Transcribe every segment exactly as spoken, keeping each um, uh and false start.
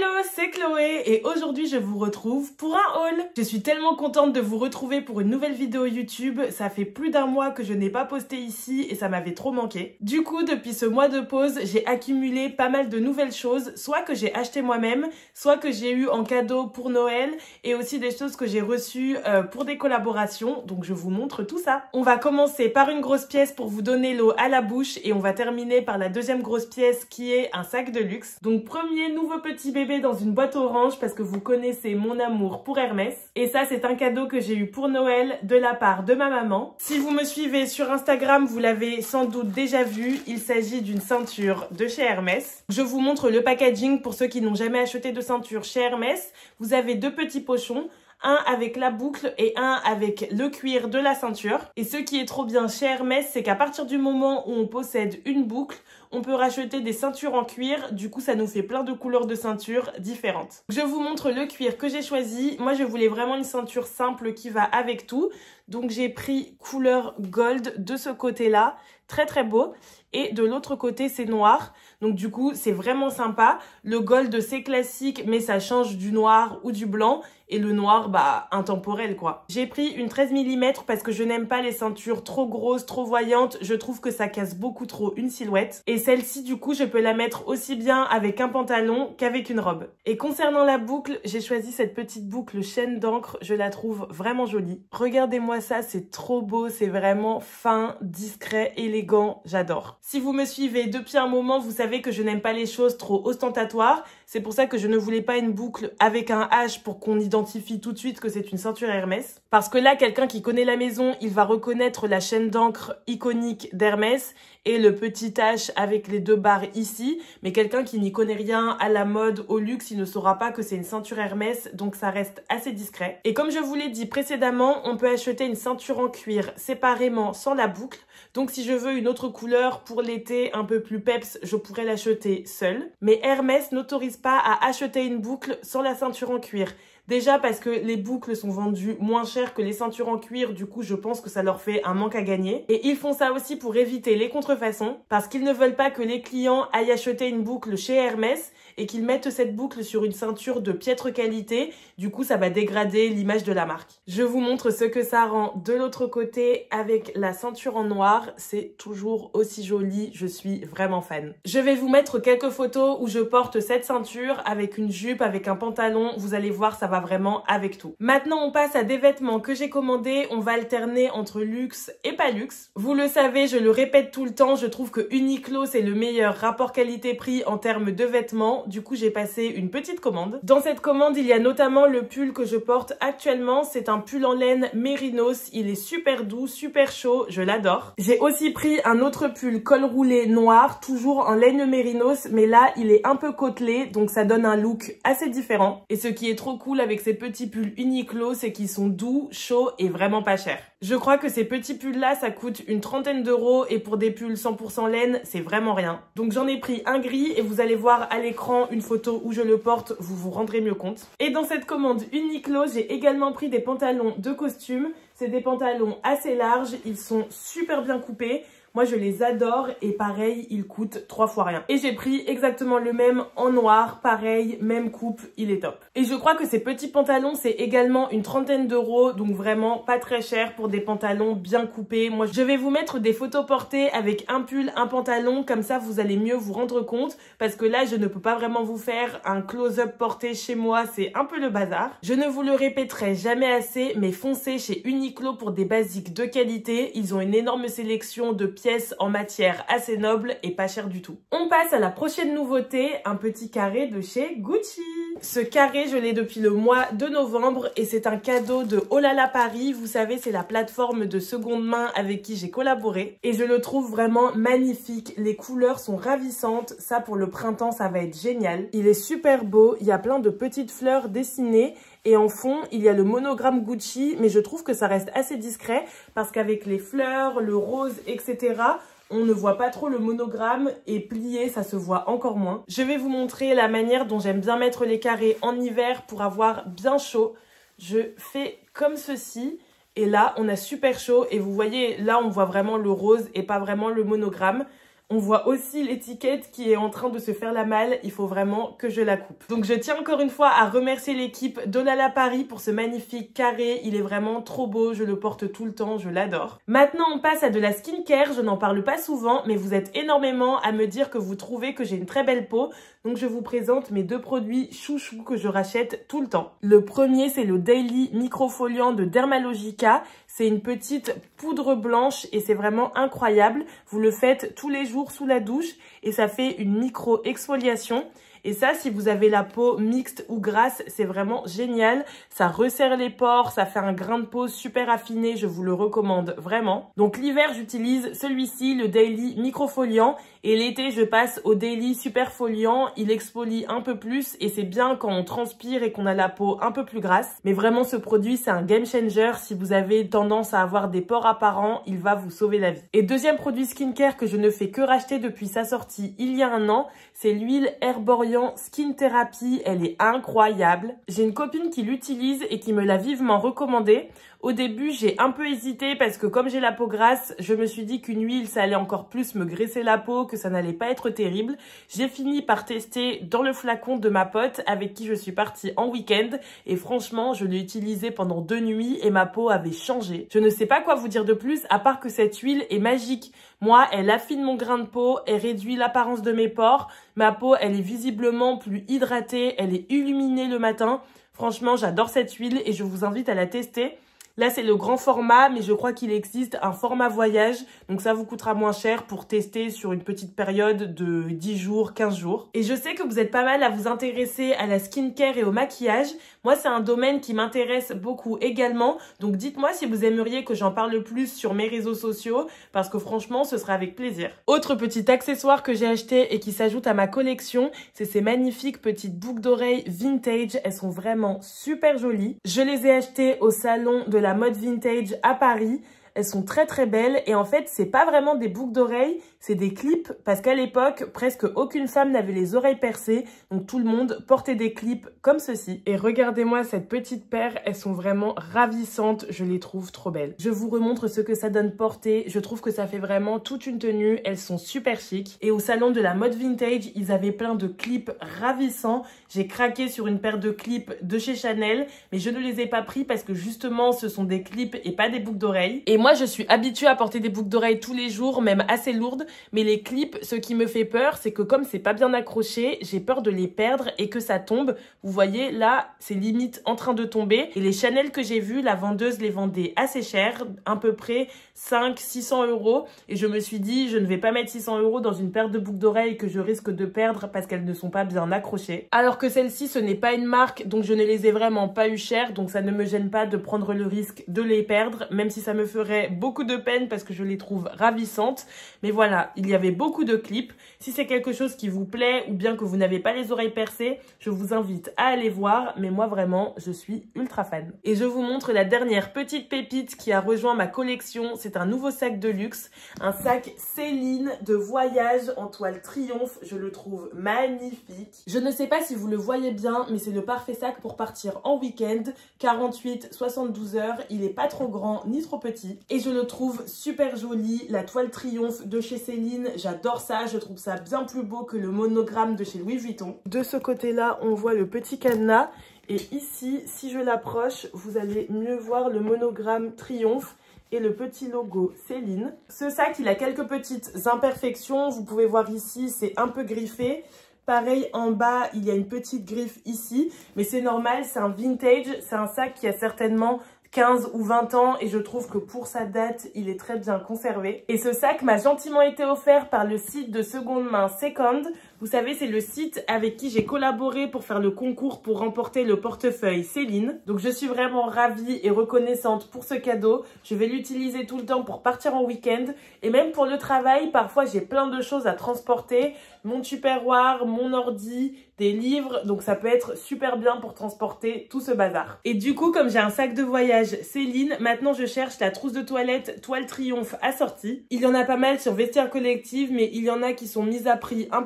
Hello, c'est Chloé et aujourd'hui je vous retrouve pour un haul. Je suis tellement contente de vous retrouver pour une nouvelle vidéo YouTube. Ça fait plus d'un mois que je n'ai pas posté ici et ça m'avait trop manqué. Du coup, depuis ce mois de pause, j'ai accumulé pas mal de nouvelles choses, soit que j'ai acheté moi-même, soit que j'ai eu en cadeau pour Noël et aussi des choses que j'ai reçues euh, pour des collaborations. Donc je vous montre tout ça. On va commencer par une grosse pièce pour vous donner l'eau à la bouche et on va terminer par la deuxième grosse pièce qui est un sac de luxe. Donc premier nouveau petit bébé dans une boîte orange parce que vous connaissez mon amour pour Hermès. Et ça, c'est un cadeau que j'ai eu pour Noël de la part de ma maman. Si vous me suivez sur Instagram, vous l'avez sans doute déjà vu. Il s'agit d'une ceinture de chez Hermès. Je vous montre le packaging pour ceux qui n'ont jamais acheté de ceinture chez Hermès. Vous avez deux petits pochons. Un avec la boucle et un avec le cuir de la ceinture. Et ce qui est trop bien chez Hermès, c'est qu'à partir du moment où on possède une boucle, on peut racheter des ceintures en cuir. Du coup, ça nous fait plein de couleurs de ceinture différentes. Je vous montre le cuir que j'ai choisi. Moi, je voulais vraiment une ceinture simple qui va avec tout. Donc, j'ai pris couleur gold de ce côté-là. Très, très beau. Et de l'autre côté, c'est noir. Donc, du coup, c'est vraiment sympa. Le gold, c'est classique, mais ça change du noir ou du blanc. Et le noir, bah, intemporel, quoi. J'ai pris une treize millimètres parce que je n'aime pas les ceintures trop grosses, trop voyantes. Je trouve que ça casse beaucoup trop une silhouette. Et celle-ci, du coup, je peux la mettre aussi bien avec un pantalon qu'avec une robe. Et concernant la boucle, j'ai choisi cette petite boucle chaîne d'encre. Je la trouve vraiment jolie. Regardez-moi ça, c'est trop beau. C'est vraiment fin, discret, élégant. J'adore. Si vous me suivez depuis un moment, vous savez que je n'aime pas les choses trop ostentatoires. C'est pour ça que je ne voulais pas une boucle avec un H pour qu'on identifie tout de suite que c'est une ceinture Hermès. Parce que là, quelqu'un qui connaît la maison, il va reconnaître la chaîne d'encre iconique d'Hermès et le petit H avec les deux barres ici. Mais quelqu'un qui n'y connaît rien à la mode, au luxe, il ne saura pas que c'est une ceinture Hermès. Donc ça reste assez discret. Et comme je vous l'ai dit précédemment, on peut acheter une ceinture en cuir séparément sans la boucle. Donc si je veux une autre couleur pour l'été un peu plus peps, je pourrais l'acheter seule. Mais Hermès n'autorise pas à acheter une boucle sans la ceinture en cuir. Déjà parce que les boucles sont vendues moins cher que les ceintures en cuir, du coup je pense que ça leur fait un manque à gagner. Et ils font ça aussi pour éviter les contrefaçons, parce qu'ils ne veulent pas que les clients aillent acheter une boucle chez Hermès et qu'ils mettent cette boucle sur une ceinture de piètre qualité, du coup ça va dégrader l'image de la marque. Je vous montre ce que ça rend de l'autre côté avec la ceinture en noir, c'est toujours aussi joli, je suis vraiment fan. Je vais vous mettre quelques photos où je porte cette ceinture avec une jupe, avec un pantalon, vous allez voir ça va vraiment avec tout. Maintenant on passe à des vêtements que j'ai commandés, on va alterner entre luxe et pas luxe. Vous le savez, je le répète tout le temps, je trouve que Uniqlo c'est le meilleur rapport qualité-prix en termes de vêtements. Du coup j'ai passé une petite commande. Dans cette commande il y a notamment le pull que je porte actuellement, c'est un pull en laine mérinos, il est super doux, super chaud, je l'adore. J'ai aussi pris un autre pull col roulé noir, toujours en laine mérinos, mais là il est un peu côtelé, donc ça donne un look assez différent. Et ce qui est trop cool avec ces petits pulls Uniqlo, c'est qu'ils sont doux, chauds et vraiment pas chers. Je crois que ces petits pulls là ça coûte une trentaine d'euros et pour des pulls cent pour cent laine c'est vraiment rien. Donc j'en ai pris un gris et vous allez voir à l'écran une photo où je le porte, vous vous rendrez mieux compte. Et dans cette commande Uniqlo, j'ai également pris des pantalons de costume. C'est des pantalons assez larges, ils sont super bien coupés. Moi, je les adore et pareil, ils coûtent trois fois rien. Et j'ai pris exactement le même en noir, pareil, même coupe, il est top. Et je crois que ces petits pantalons, c'est également une trentaine d'euros, donc vraiment pas très cher pour des pantalons bien coupés. Moi, je vais vous mettre des photos portées avec un pull, un pantalon, comme ça vous allez mieux vous rendre compte, parce que là, je ne peux pas vraiment vous faire un close-up porté chez moi, c'est un peu le bazar. Je ne vous le répéterai jamais assez, mais foncez chez Uniqlo pour des basiques de qualité. Ils ont une énorme sélection de pièces pièces en matière assez noble et pas cher du tout. On passe à la prochaine nouveauté, un petit carré de chez Gucci. Ce carré, je l'ai depuis le mois de novembre et c'est un cadeau de Olala Paris. Vous savez, c'est la plateforme de seconde main avec qui j'ai collaboré et je le trouve vraiment magnifique. Les couleurs sont ravissantes. Ça, pour le printemps, ça va être génial. Il est super beau. Il y a plein de petites fleurs dessinées. Et en fond, il y a le monogramme Gucci, mais je trouve que ça reste assez discret parce qu'avec les fleurs, le rose, et cetera, on ne voit pas trop le monogramme et plié, ça se voit encore moins. Je vais vous montrer la manière dont j'aime bien mettre les carrés en hiver pour avoir bien chaud. Je fais comme ceci et là, on a super chaud et vous voyez, là, on voit vraiment le rose et pas vraiment le monogramme. On voit aussi l'étiquette qui est en train de se faire la malle. Il faut vraiment que je la coupe. Donc je tiens encore une fois à remercier l'équipe d'Olala Paris pour ce magnifique carré. Il est vraiment trop beau. Je le porte tout le temps. Je l'adore. Maintenant, on passe à de la skincare. Je n'en parle pas souvent, mais vous êtes énormément à me dire que vous trouvez que j'ai une très belle peau. Donc je vous présente mes deux produits chouchou que je rachète tout le temps. Le premier, c'est le Daily Microfoliant de Dermalogica. C'est une petite poudre blanche et c'est vraiment incroyable. Vous le faites tous les jours sous la douche et ça fait une micro-exfoliation. Et ça, si vous avez la peau mixte ou grasse, c'est vraiment génial. Ça resserre les pores, ça fait un grain de peau super affiné, je vous le recommande vraiment. Donc l'hiver, j'utilise celui-ci, le Daily Microfoliant. Et l'été, je passe au Daily Superfoliant. Il exfolie un peu plus et c'est bien quand on transpire et qu'on a la peau un peu plus grasse. Mais vraiment, ce produit, c'est un game changer. Si vous avez tendance à avoir des pores apparents, il va vous sauver la vie. Et deuxième produit skincare que je ne fais que racheter depuis sa sortie il y a un an, c'est l'huile Herborian Skin Therapy. Elle est incroyable. J'ai une copine qui l'utilise et qui me l'a vivement recommandée. Au début, j'ai un peu hésité parce que comme j'ai la peau grasse, je me suis dit qu'une huile, ça allait encore plus me graisser la peau, que ça n'allait pas être terrible. J'ai fini par tester dans le flacon de ma pote avec qui je suis partie en week-end et franchement, je l'ai utilisé pendant deux nuits et ma peau avait changé. Je ne sais pas quoi vous dire de plus à part que cette huile est magique. Moi, elle affine mon grain de peau, elle réduit l'apparence de mes pores. Ma peau, elle est visiblement plus hydratée, elle est illuminée le matin. Franchement, j'adore cette huile et je vous invite à la tester. Là, c'est le grand format, mais je crois qu'il existe un format voyage. Donc, ça vous coûtera moins cher pour tester sur une petite période de dix jours, quinze jours. Et je sais que vous êtes pas mal à vous intéresser à la skincare et au maquillage. Moi, c'est un domaine qui m'intéresse beaucoup également. Donc, dites-moi si vous aimeriez que j'en parle plus sur mes réseaux sociaux, parce que franchement, ce sera avec plaisir. Autre petit accessoire que j'ai acheté et qui s'ajoute à ma collection, c'est ces magnifiques petites boucles d'oreilles vintage. Elles sont vraiment super jolies. Je les ai achetées au salon de la mode vintage à Paris. Elles sont très très belles et en fait c'est pas vraiment des boucles d'oreilles, c'est des clips parce qu'à l'époque presque aucune femme n'avait les oreilles percées, donc tout le monde portait des clips comme ceci. Et regardez-moi cette petite paire, elles sont vraiment ravissantes, je les trouve trop belles. Je vous remontre ce que ça donne porter, je trouve que ça fait vraiment toute une tenue, elles sont super chic. Et au salon de la mode vintage, ils avaient plein de clips ravissants. J'ai craqué sur une paire de clips de chez Chanel, mais je ne les ai pas pris parce que justement ce sont des clips et pas des boucles d'oreilles. Et moi, je suis habituée à porter des boucles d'oreilles tous les jours, même assez lourdes. Mais les clips, ce qui me fait peur, c'est que comme c'est pas bien accroché, j'ai peur de les perdre et que ça tombe. Vous voyez, là, c'est limite en train de tomber. Et les Chanel que j'ai vus, la vendeuse les vendait assez cher, à peu près cinq à six cents euros. Et je me suis dit, je ne vais pas mettre six cents euros dans une paire de boucles d'oreilles que je risque de perdre parce qu'elles ne sont pas bien accrochées. Alors que celle-ci, ce n'est pas une marque, donc je ne les ai vraiment pas eu cher. Donc ça ne me gêne pas de prendre le risque de les perdre, même si ça me ferait beaucoup de peine parce que je les trouve ravissantes. Mais voilà, il y avait beaucoup de clips. Si c'est quelque chose qui vous plaît ou bien que vous n'avez pas les oreilles percées, je vous invite à aller voir. Mais moi vraiment, je suis ultra fan. Et je vous montre la dernière petite pépite qui a rejoint ma collection. C'est un nouveau sac de luxe. Un sac Céline de voyage en toile triomphe. Je le trouve magnifique. Je ne sais pas si vous le voyez bien, mais c'est le parfait sac pour partir en week-end. quarante-huit à soixante-douze heures. Il est pas trop grand ni trop petit. Et je le trouve super joli, la toile triomphe de chez Céline, j'adore ça, je trouve ça bien plus beau que le monogramme de chez Louis Vuitton. De ce côté-là, on voit le petit cadenas et ici, si je l'approche, vous allez mieux voir le monogramme triomphe et le petit logo Céline. Ce sac, il a quelques petites imperfections, vous pouvez voir ici, c'est un peu griffé. Pareil, en bas, il y a une petite griffe ici, mais c'est normal, c'est un vintage, c'est un sac qui a certainement quinze ou vingt ans et je trouve que pour sa date, il est très bien conservé. Et ce sac m'a gentiment été offert par le site de seconde main Second. Vous savez, c'est le site avec qui j'ai collaboré pour faire le concours pour remporter le portefeuille Céline. Donc je suis vraiment ravie et reconnaissante pour ce cadeau. Je vais l'utiliser tout le temps pour partir en week-end. Et même pour le travail, parfois j'ai plein de choses à transporter. Mon tupperware, mon ordi, des livres. Donc ça peut être super bien pour transporter tout ce bazar. Et du coup, comme j'ai un sac de voyage Céline, maintenant je cherche la trousse de toilette toile triomphe assortie. Il y en a pas mal sur Vestiaire Collective, mais il y en a qui sont mises à prix un peu cher,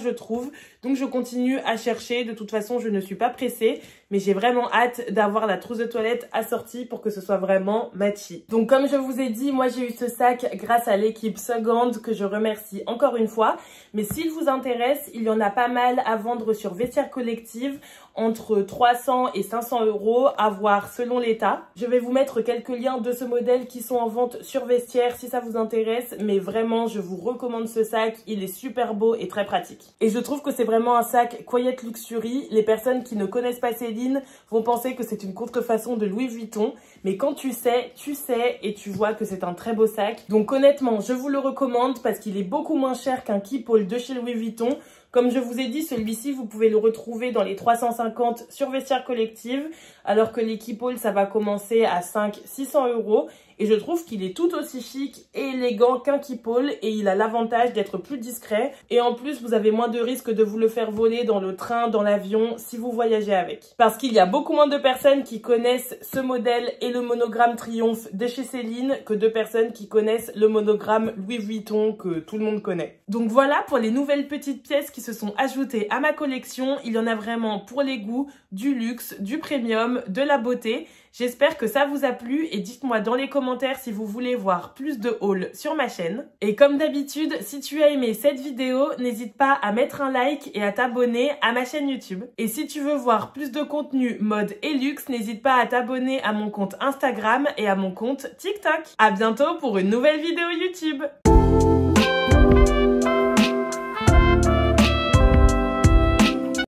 je trouve. Donc je continue à chercher. De toute façon, je ne suis pas pressée, mais j'ai vraiment hâte d'avoir la trousse de toilette assortie pour que ce soit vraiment matchy. Donc comme je vous ai dit, moi j'ai eu ce sac grâce à l'équipe Second que je remercie encore une fois. Mais s'il vous intéresse, il y en a pas mal à vendre sur Vestiaire Collective, entre trois cents et cinq cents euros, à voir selon l'état. Je vais vous mettre quelques liens de ce modèle qui sont en vente sur Vestiaire si ça vous intéresse, mais vraiment je vous recommande ce sac, il est super beau et très pratique. Et je trouve que c'est vraiment un sac Quiet Luxury. Les personnes qui ne connaissent pas Céline vont penser que c'est une contrefaçon de Louis Vuitton, mais quand tu sais, tu sais et tu vois que c'est un très beau sac. Donc honnêtement, je vous le recommande parce qu'il est beaucoup moins cher qu'un Keepall de chez Louis Vuitton. Comme je vous ai dit, celui-ci, vous pouvez le retrouver dans les trois cent cinquante sur Vestiaire Collective, alors que les Keepall, ça va commencer à cinq cents à six cents euros. Et je trouve qu'il est tout aussi chic et élégant qu'un Keepall et il a l'avantage d'être plus discret. Et en plus, vous avez moins de risques de vous le faire voler dans le train, dans l'avion, si vous voyagez avec. Parce qu'il y a beaucoup moins de personnes qui connaissent ce modèle et le monogramme Triomphe de chez Céline que de personnes qui connaissent le monogramme Louis Vuitton que tout le monde connaît. Donc voilà pour les nouvelles petites pièces qui se sont ajoutées à ma collection. Il y en a vraiment pour les goûts, du luxe, du premium, de la beauté. J'espère que ça vous a plu et dites-moi dans les commentaires si vous voulez voir plus de hauls sur ma chaîne. Et comme d'habitude, si tu as aimé cette vidéo, n'hésite pas à mettre un like et à t'abonner à ma chaîne YouTube. Et si tu veux voir plus de contenu mode et luxe, n'hésite pas à t'abonner à mon compte Instagram et à mon compte TikTok. À bientôt pour une nouvelle vidéo YouTube.